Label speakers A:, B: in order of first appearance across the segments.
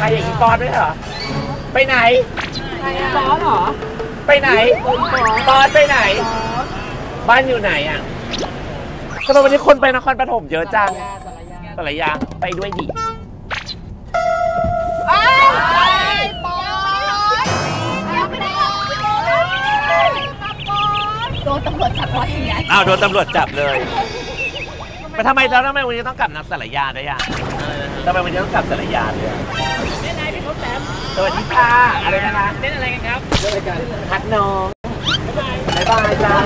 A: รอย่างนี้ปอนด้วยเหรอไปไหนปอนเหรอไปไหนปอนไปไหนบ้านอยู่ไหนอ่ะทำไมวันนี้คนไปนครปฐมเยอะจังสารยาไปด้วยดิ
B: ปอนยังไม่ได้โดนตำรวจจับไว้อย่างเงี้ย
A: อ้าวโดนตำรวจจับเลยไปทำไมวันนี้ต้องกลับนับสารยาด้วยอ่ะทำไมวันนี้ต้องกลับสารยาด้วย
B: เล่นอะไรพี่เขาแซม
A: สวัสดีค่ะอะไรนะคะ
B: เล่นอะไรกันครับ
A: เล่นอะไรกันพัดน้องบ๊ายบายจ้า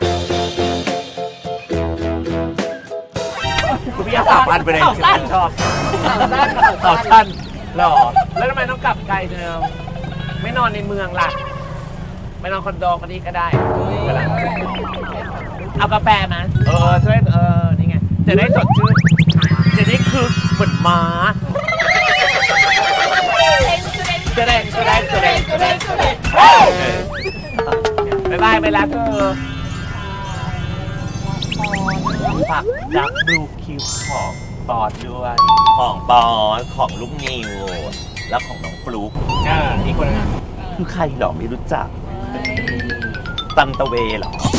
A: คุณพี่สาวพันไปเลยชอบสาวสั้นหล่อแล้วทำไมต้องกลับไกลเธอไม่นอนในเมืองล่ะไปนอนคอนโดกันนี้ก็ได้เอากาแฟมาช่วยนี่ไงจะได้สดชื่นจะได้คึกเหมือนม้าจะได้บ๊ายบายไปแล้วเธอฝากดักดูคลิปของปอดด้วยของปอดของลูกนิวแล้วของน้องฟลุ๊กอีกคนนึงคือใครหรอไม่รู้จักตันตะเวหรอ